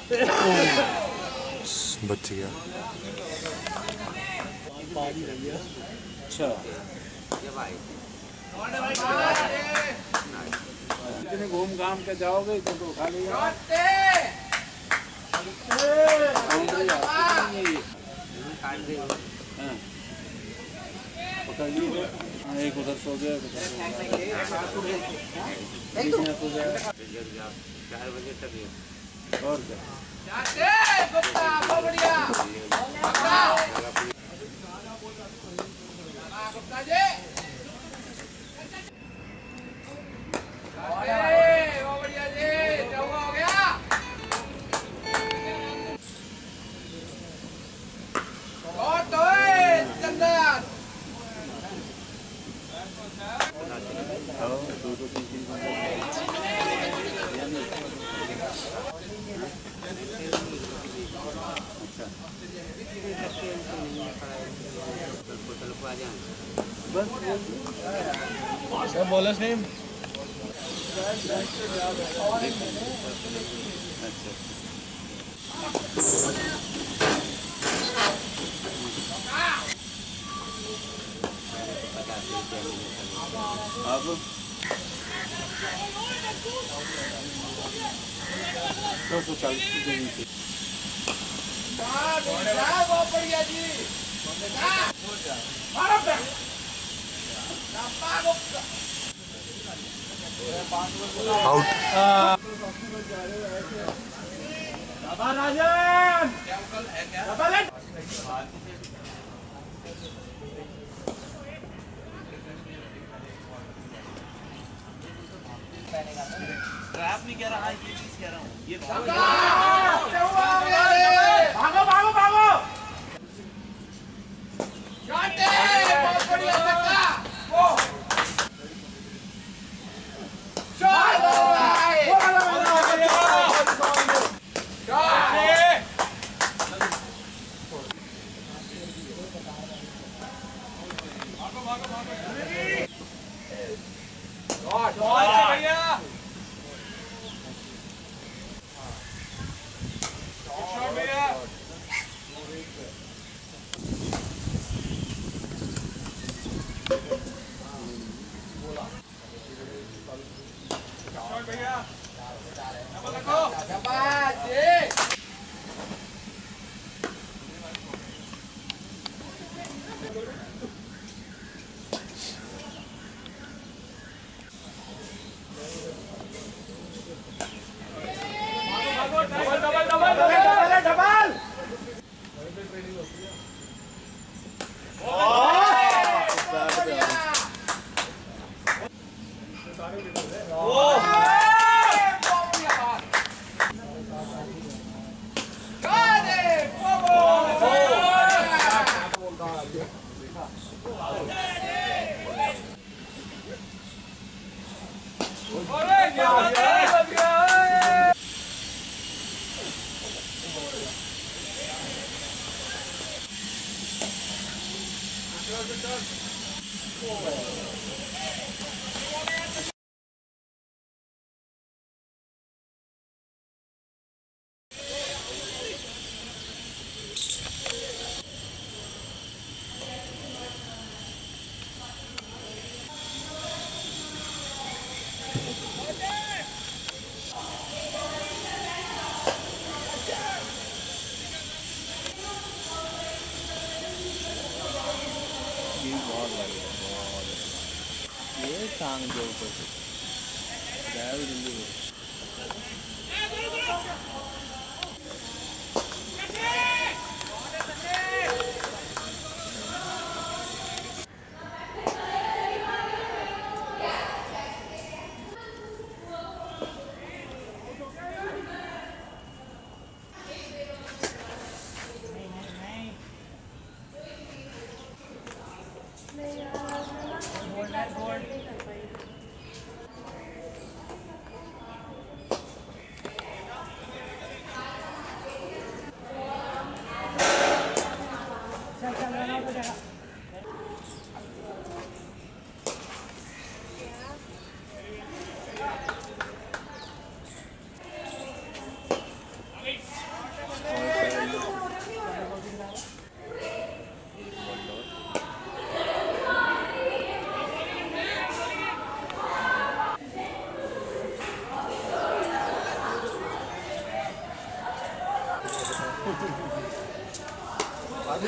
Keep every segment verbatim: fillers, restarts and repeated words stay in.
बच गया। अच्छा घूम घाम के जाओगे तो तो खा लेगा। पकड़ लीजिए। एक उधर सो गया चार बजे तक और क्या सब बोला सेम। अब दो सौ चालीस की जमीन थी। आउट। ट्रैप नहीं कह रहा है, ये चीज कह रहा हूँ। ये भागो भागो भागो बहुत बढ़िया सक्का वो भैया भैया डबल डबल डबल डबल ये टांग दो ऊपर से जाए जल्दी।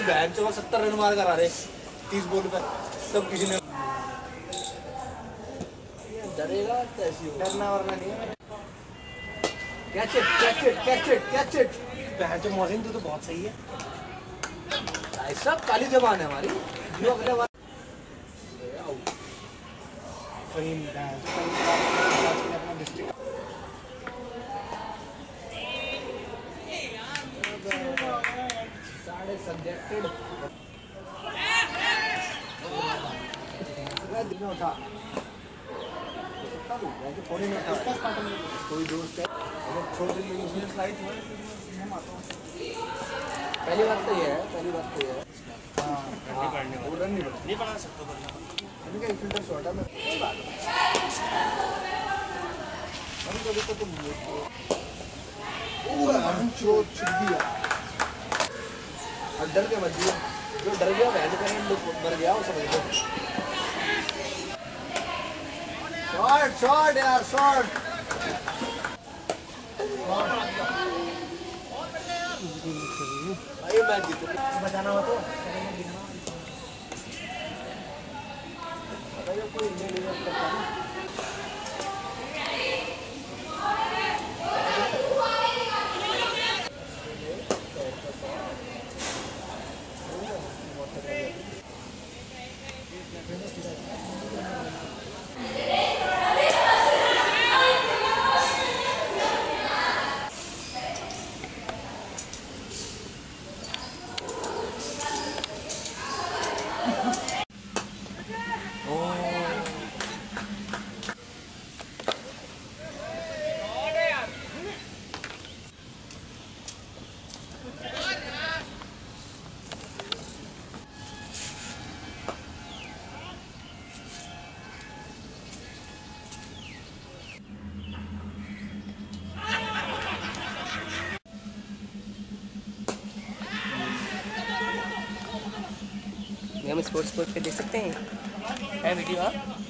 बहन चो सत्तर रन मार कर आ रहे तीस बॉल पे, तब किसी ने डरेगा कैसी हो, डरना वरना नहीं है। Catch it catch it catch it catch it, बहन चो मौसिन तू तो बहुत सही है, सब काली जबान है हमारी जो अगले बार फहीम अपना डिस्ट्रिक्ट साढ़े सब्जेक्टेड उठा फोन ही नहीं उठा, कोई दोस्त है छोड़ देंगे फ्लाइट हुआ पहली बात तो ये है, पहली बात तो ये है हाँ उधर नहीं बना नहीं बना सकता इनका एक फिल्टर शॉट है मैं कोई बात नहीं कभी तो तुम ओह हम चो छुप दिया अब डर के मत दिया, जो डर गया वैसे करें लोग मर गया वो समझ लो। शॉट शॉट यार शॉट भाई मैच जीत बचाना हो तो अगर कोई ले ले करता है हम स्पोर्ट्स स्पोर्ट्स पे देख सकते हैं है वीडियो।